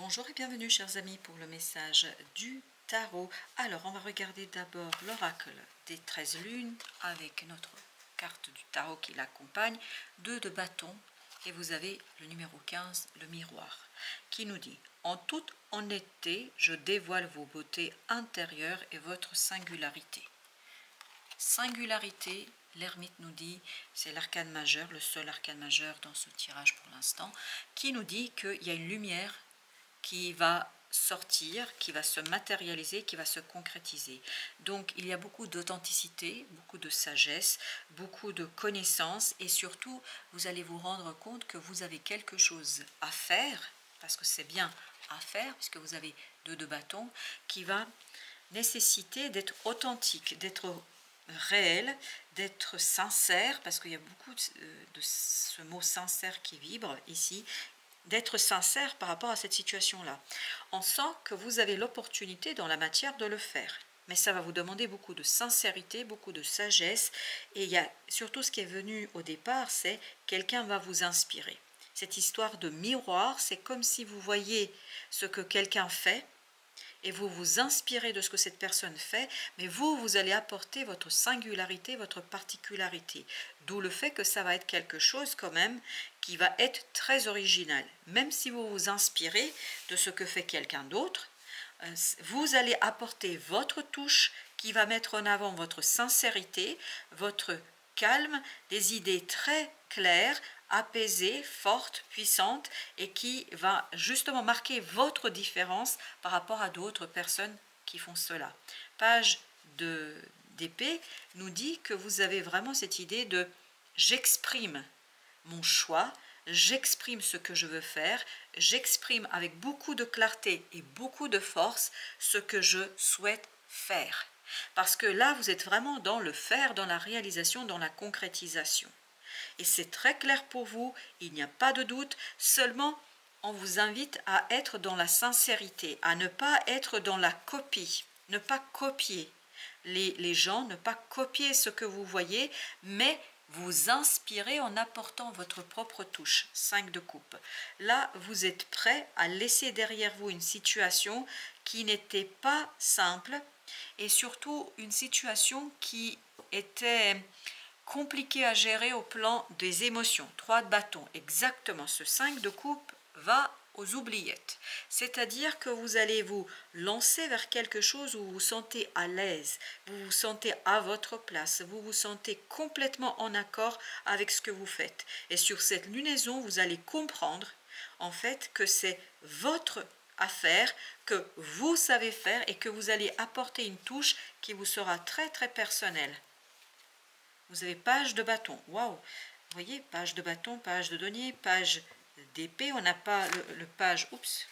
Bonjour et bienvenue chers amis pour le message du tarot. Alors on va regarder d'abord l'oracle des 13 lunes avec notre carte du tarot qui l'accompagne, 2 de bâton et vous avez le numéro 15, le miroir, qui nous dit: en toute honnêteté, je dévoile vos beautés intérieures et votre singularité. Singularité, l'ermite nous dit, c'est l'arcane majeur, le seul arcane majeur dans ce tirage pour l'instant, qui nous dit qu'il y a une lumière qui va sortir, qui va se matérialiser, qui va se concrétiser. Donc il y a beaucoup d'authenticité, beaucoup de sagesse, beaucoup de connaissances et surtout vous allez vous rendre compte que vous avez quelque chose à faire, parce que c'est bien à faire, puisque vous avez 2 de bâton, qui va nécessiter d'être authentique, d'être réel, d'être sincère, parce qu'il y a beaucoup de ce mot sincère qui vibre ici, d'être sincère par rapport à cette situation-là. On sent que vous avez l'opportunité dans la matière de le faire. Mais ça va vous demander beaucoup de sincérité, beaucoup de sagesse. Et il y a surtout ce qui est venu au départ, c'est quelqu'un va vous inspirer. Cette histoire de miroir, c'est comme si vous voyez ce que quelqu'un fait et vous vous inspirez de ce que cette personne fait, mais vous allez apporter votre singularité, votre particularité. D'où le fait que ça va être quelque chose quand même qui va être très original. Même si vous vous inspirez de ce que fait quelqu'un d'autre, vous allez apporter votre touche qui va mettre en avant votre sincérité, votre calme, des idées très claires, apaisée, forte, puissante et qui va justement marquer votre différence par rapport à d'autres personnes qui font cela. Page d'épée nous dit que vous avez vraiment cette idée de j'exprime mon choix, j'exprime ce que je veux faire, j'exprime avec beaucoup de clarté et beaucoup de force ce que je souhaite faire. Parce que là, vous êtes vraiment dans le faire, dans la réalisation, dans la concrétisation. Et c'est très clair pour vous, il n'y a pas de doute, seulement on vous invite à être dans la sincérité, à ne pas être dans la copie, ne pas copier les gens, ne pas copier ce que vous voyez, mais vous inspirer en apportant votre propre touche. 5 de coupe. Là, vous êtes prêt à laisser derrière vous une situation qui n'était pas simple et surtout une situation qui était compliqué à gérer au plan des émotions. 3 de bâton, exactement. Ce 5 de coupe va aux oubliettes. C'est-à-dire que vous allez vous lancer vers quelque chose où vous vous sentez à l'aise, vous vous sentez à votre place, vous vous sentez complètement en accord avec ce que vous faites. Et sur cette lunaison, vous allez comprendre en fait que c'est votre affaire, que vous savez faire et que vous allez apporter une touche qui vous sera très très personnelle. Vous avez page de bâton. Waouh! Vous voyez, page de bâton, page de denier, page d'épée. On n'a pas le page. Oups!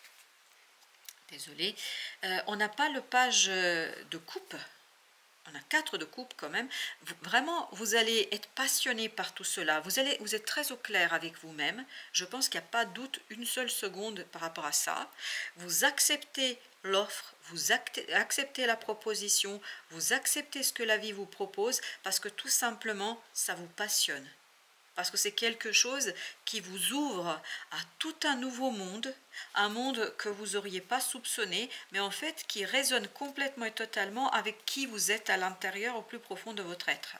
Désolé. On n'a pas le page de coupe. On a 4 de coupe quand même. Vraiment, vous allez être passionné par tout cela. Vous êtes très au clair avec vous-même. Je pense qu'il n'y a pas de doute une seule seconde par rapport à ça. Vous acceptez l'offre, vous acceptez la proposition, vous acceptez ce que la vie vous propose parce que tout simplement, ça vous passionne. Parce que c'est quelque chose qui vous ouvre à tout un nouveau monde, un monde que vous n'auriez pas soupçonné, mais en fait qui résonne complètement et totalement avec qui vous êtes à l'intérieur, au plus profond de votre être.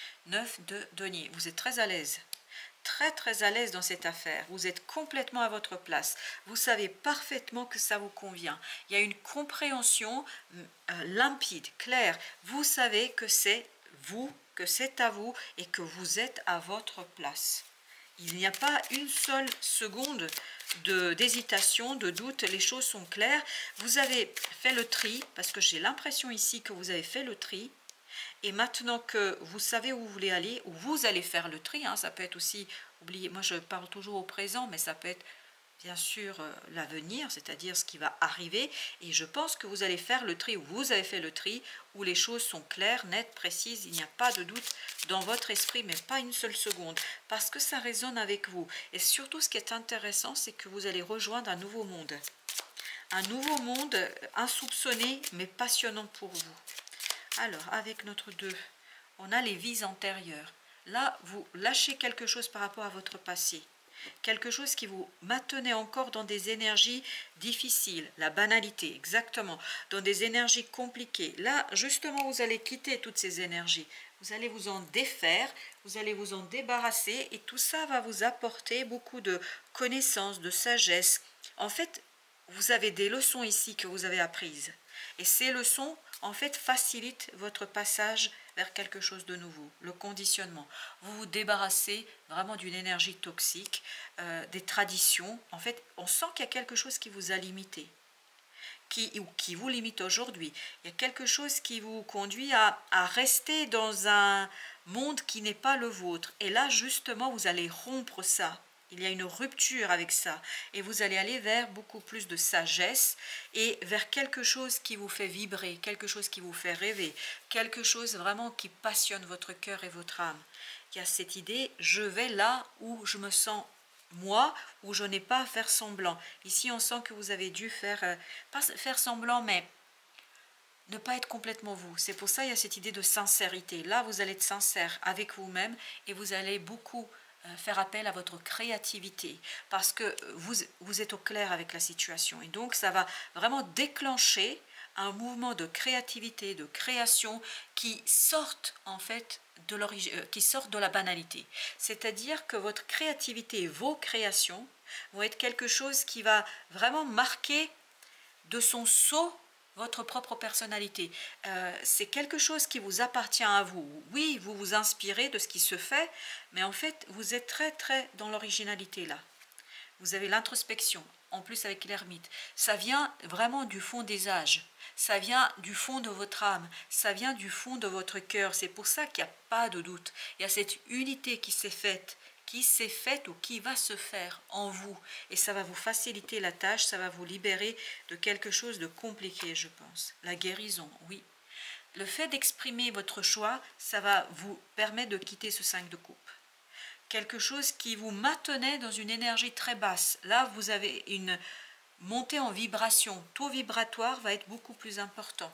9 de denier, vous êtes très à l'aise. Très très à l'aise dans cette affaire, vous êtes complètement à votre place, vous savez parfaitement que ça vous convient, il y a une compréhension limpide, claire, vous savez que c'est vous, que c'est à vous et que vous êtes à votre place. Il n'y a pas une seule seconde d'hésitation, de doute, les choses sont claires, vous avez fait le tri, parce que j'ai l'impression ici que vous avez fait le tri. Et maintenant que vous savez où vous voulez aller, où vous allez faire le tri, hein, ça peut être aussi, oubliez, moi je parle toujours au présent, mais ça peut être bien sûr l'avenir, c'est-à-dire ce qui va arriver. Et je pense que vous allez faire le tri, ou vous avez fait le tri, où les choses sont claires, nettes, précises, il n'y a pas de doute dans votre esprit, mais pas une seule seconde, parce que ça résonne avec vous. Et surtout, ce qui est intéressant, c'est que vous allez rejoindre un nouveau monde. Un nouveau monde insoupçonné, mais passionnant pour vous. Alors, avec notre 2, on a les vies antérieures. Là, vous lâchez quelque chose par rapport à votre passé. quelque chose qui vous maintenait encore dans des énergies difficiles, la banalité, exactement, dans des énergies compliquées. Là, justement, vous allez quitter toutes ces énergies. Vous allez vous en défaire, vous allez vous en débarrasser et tout ça va vous apporter beaucoup de connaissances, de sagesse. En fait, vous avez des leçons ici que vous avez apprises. Et ces leçons, en fait, facilitent votre passage vers quelque chose de nouveau, le conditionnement. Vous vous débarrassez vraiment d'une énergie toxique, des traditions. En fait, on sent qu'il y a quelque chose qui vous a limité, qui vous limite aujourd'hui. Il y a quelque chose qui vous conduit à rester dans un monde qui n'est pas le vôtre. Et là, justement, vous allez rompre ça. Il y a une rupture avec ça. Et vous allez aller vers beaucoup plus de sagesse et vers quelque chose qui vous fait vibrer, quelque chose qui vous fait rêver, quelque chose vraiment qui passionne votre cœur et votre âme. Il y a cette idée, je vais là où je me sens moi, où je n'ai pas à faire semblant. Ici, on sent que vous avez dû faire, pas faire semblant, mais ne pas être complètement vous. C'est pour ça qu'il y a cette idée de sincérité. Là, vous allez être sincère avec vous-même et vous allez beaucoup faire appel à votre créativité parce que vous êtes au clair avec la situation. Et donc, ça va vraiment déclencher un mouvement de créativité, de création qui sortent en fait de l'origine, qui sortent de la banalité. C'est-à-dire que votre créativité et vos créations vont être quelque chose qui va vraiment marquer de son sceau votre propre personnalité. C'est quelque chose qui vous appartient à vous. Oui, vous vous inspirez de ce qui se fait, mais en fait, vous êtes très très dans l'originalité là. Vous avez l'introspection, en plus avec l'ermite. Ça vient vraiment du fond des âges. Ça vient du fond de votre âme. Ça vient du fond de votre cœur. C'est pour ça qu'il n'y a pas de doute. Il y a cette unité qui s'est faite ou qui va se faire en vous. Et ça va vous faciliter la tâche, ça va vous libérer de quelque chose de compliqué, je pense. La guérison, oui. Le fait d'exprimer votre choix, ça va vous permettre de quitter ce 5 de coupe. Quelque chose qui vous maintenait dans une énergie très basse. Là, vous avez une montée en vibration. Taux vibratoire va être beaucoup plus important.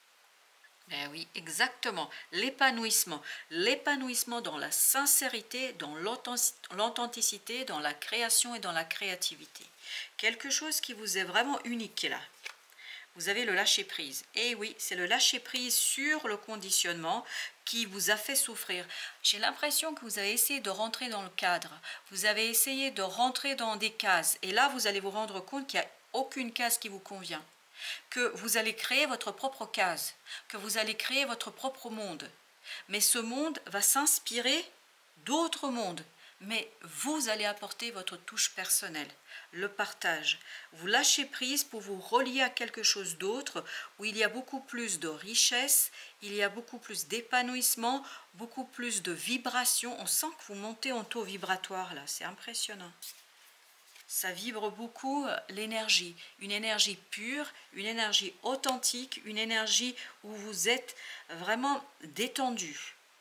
Ben oui, exactement. L'épanouissement. L'épanouissement dans la sincérité, dans l'authenticité, dans la création et dans la créativité. Quelque chose qui vous est vraiment unique là. Vous avez le lâcher-prise. Et oui, c'est le lâcher-prise sur le conditionnement qui vous a fait souffrir. J'ai l'impression que vous avez essayé de rentrer dans le cadre. Vous avez essayé de rentrer dans des cases. Et là, vous allez vous rendre compte qu'il n'y a aucune case qui vous convient. Que vous allez créer votre propre case. Que vous allez créer votre propre monde. Mais ce monde va s'inspirer d'autres mondes. Mais vous allez apporter votre touche personnelle, le partage. Vous lâchez prise pour vous relier à quelque chose d'autre où il y a beaucoup plus de richesse, il y a beaucoup plus d'épanouissement, beaucoup plus de vibration. On sent que vous montez en taux vibratoire là, c'est impressionnant. Ça vibre beaucoup l'énergie, une énergie pure, une énergie authentique, une énergie où vous êtes vraiment détendu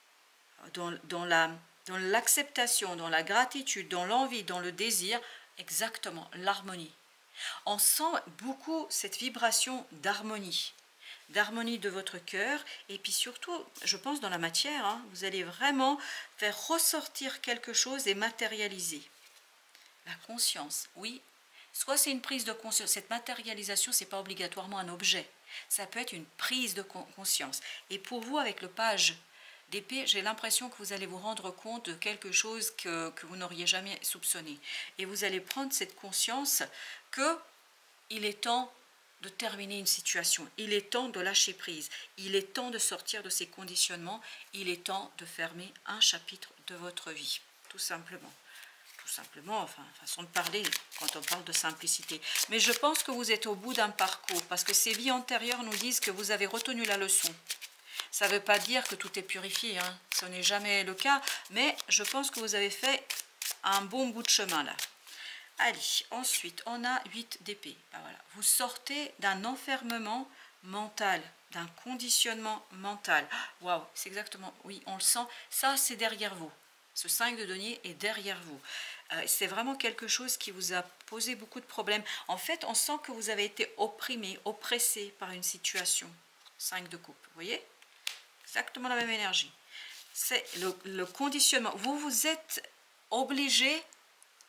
dans l'acceptation, dans la gratitude, dans l'envie, dans le désir, exactement, l'harmonie. On sent beaucoup cette vibration d'harmonie de votre cœur et puis surtout, je pense dans la matière, hein, vous allez vraiment faire ressortir quelque chose et matérialiser. La conscience, oui. Soit c'est une prise de conscience, cette matérialisation, ce n'est pas obligatoirement un objet. Ça peut être une prise de conscience. Et pour vous, avec le page d'épée, j'ai l'impression que vous allez vous rendre compte de quelque chose que vous n'auriez jamais soupçonné. Et vous allez prendre cette conscience qu'il est temps de terminer une situation. Il est temps de lâcher prise. Il est temps de sortir de ces conditionnements. Il est temps de fermer un chapitre de votre vie, tout simplement. Tout simplement, enfin, façon de parler quand on parle de simplicité. Mais je pense que vous êtes au bout d'un parcours parce que ces vies antérieures nous disent que vous avez retenu la leçon. Ça ne veut pas dire que tout est purifié, hein. Ce n'est jamais le cas, mais je pense que vous avez fait un bon bout de chemin là. Allez, ensuite, on a 8 d'épée. Ben voilà. Vous sortez d'un enfermement mental, d'un conditionnement mental. Waouh, c'est exactement, oui, on le sent. Ça, c'est derrière vous. Ce 5 de denier est derrière vous. C'est vraiment quelque chose qui vous a posé beaucoup de problèmes. En fait, on sent que vous avez été opprimé, oppressé par une situation. 5 de coupe, vous voyez? Exactement la même énergie. C'est le conditionnement. Vous êtes obligé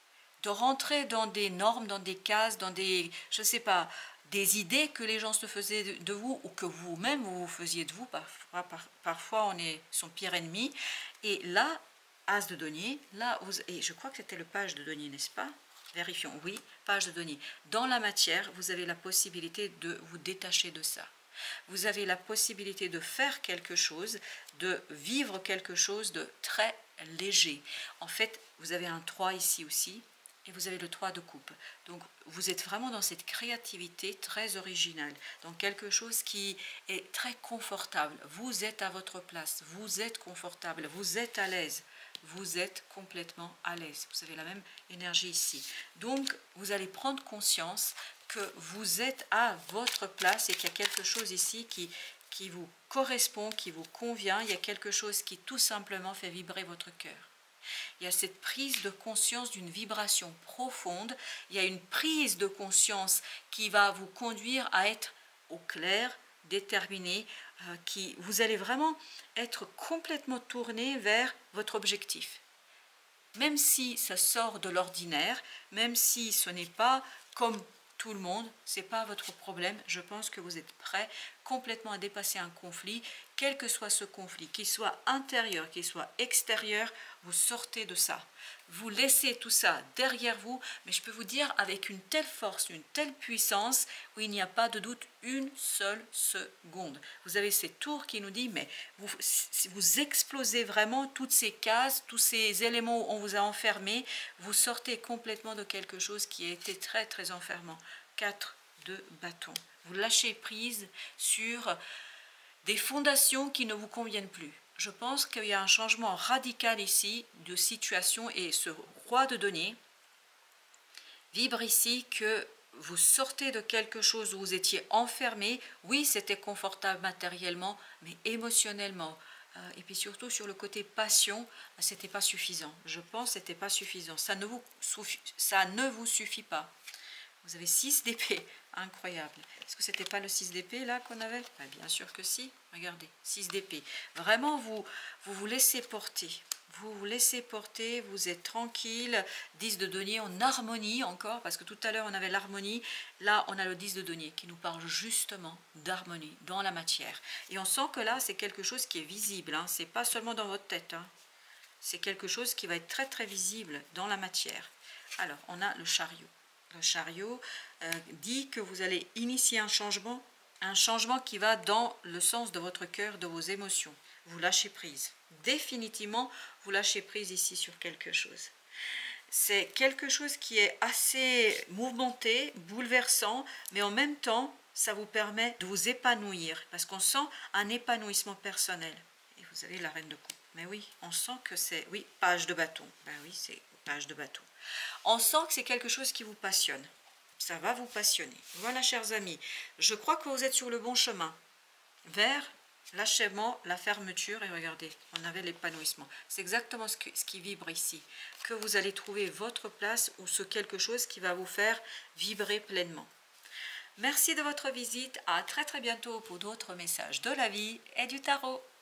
de rentrer dans des normes, dans des cases, dans des, je sais pas, des idées que les gens se faisaient de vous ou que vous-même vous faisiez de vous. Parfois on est son pire ennemi. Et là, As de denier, là, et je crois que c'était le page de denier, n'est-ce pas? Vérifions, oui, page de denier. Dans la matière, vous avez la possibilité de vous détacher de ça. Vous avez la possibilité de faire quelque chose, de vivre quelque chose de très léger. En fait, vous avez un 3 ici aussi, et vous avez le 3 de coupe. Donc, vous êtes vraiment dans cette créativité très originale, dans quelque chose qui est très confortable. Vous êtes à votre place, vous êtes confortable, vous êtes à l'aise. Vous êtes complètement à l'aise. Vous avez la même énergie ici. Donc, vous allez prendre conscience que vous êtes à votre place et qu'il y a quelque chose ici qui vous correspond, qui vous convient. Il y a quelque chose qui tout simplement fait vibrer votre cœur. Il y a cette prise de conscience d'une vibration profonde. Il y a une prise de conscience qui va vous conduire à être au clair, déterminé, vous allez vraiment être complètement tourné vers votre objectif. Même si ça sort de l'ordinaire, même si ce n'est pas comme tout le monde, ce n'est pas votre problème, je pense que vous êtes prêt complètement à dépasser un conflit, quel que soit ce conflit, qu'il soit intérieur, qu'il soit extérieur, vous sortez de ça. Vous laissez tout ça derrière vous, mais je peux vous dire avec une telle force, une telle puissance, où il n'y a pas de doute une seule seconde. Vous avez cette tour qui nous dit, mais vous explosez vraiment toutes ces cases, tous ces éléments où on vous a enfermé, vous sortez complètement de quelque chose qui a été très très enfermant. 4 de bâton. Vous lâchez prise sur des fondations qui ne vous conviennent plus. Je pense qu'il y a un changement radical ici de situation et ce roi de denier vibre ici que vous sortez de quelque chose où vous étiez enfermé. Oui, c'était confortable matériellement, mais émotionnellement. Et puis surtout sur le côté passion, c'était pas suffisant. Je pense que c'était pas suffisant. Ça ne vous suffit pas. Vous avez 6 d'épée, incroyable. Est-ce que c'était pas le 6 d'épée là qu'on avait? Bien sûr que si, regardez, 6 d'épée. Vraiment, vous laissez porter. Vous vous laissez porter, vous êtes tranquille. 10 de denier en harmonie encore, parce que tout à l'heure on avait l'harmonie. Là, on a le 10 de denier qui nous parle justement d'harmonie dans la matière. Et on sent que là, c'est quelque chose qui est visible. Hein. Ce n'est pas seulement dans votre tête. Hein. C'est quelque chose qui va être très très visible dans la matière. Alors, on a le chariot. Le chariot dit que vous allez initier un changement qui va dans le sens de votre cœur, de vos émotions. Vous lâchez prise. Définitivement, vous lâchez prise ici sur quelque chose. C'est quelque chose qui est assez mouvementé, bouleversant, mais en même temps, ça vous permet de vous épanouir, parce qu'on sent un épanouissement personnel. Et vous avez la reine de coupe. Mais oui, on sent que c'est, oui, page de bâton. Ben oui, c'est page de bâton. On sent que c'est quelque chose qui vous passionne. Ça va vous passionner. Voilà, chers amis, je crois que vous êtes sur le bon chemin vers l'achèvement, la fermeture. Et regardez, on avait l'épanouissement. C'est exactement ce qui vibre ici. Que vous allez trouver votre place ou ce quelque chose qui va vous faire vibrer pleinement. Merci de votre visite. À très très bientôt pour d'autres messages de la vie et du tarot.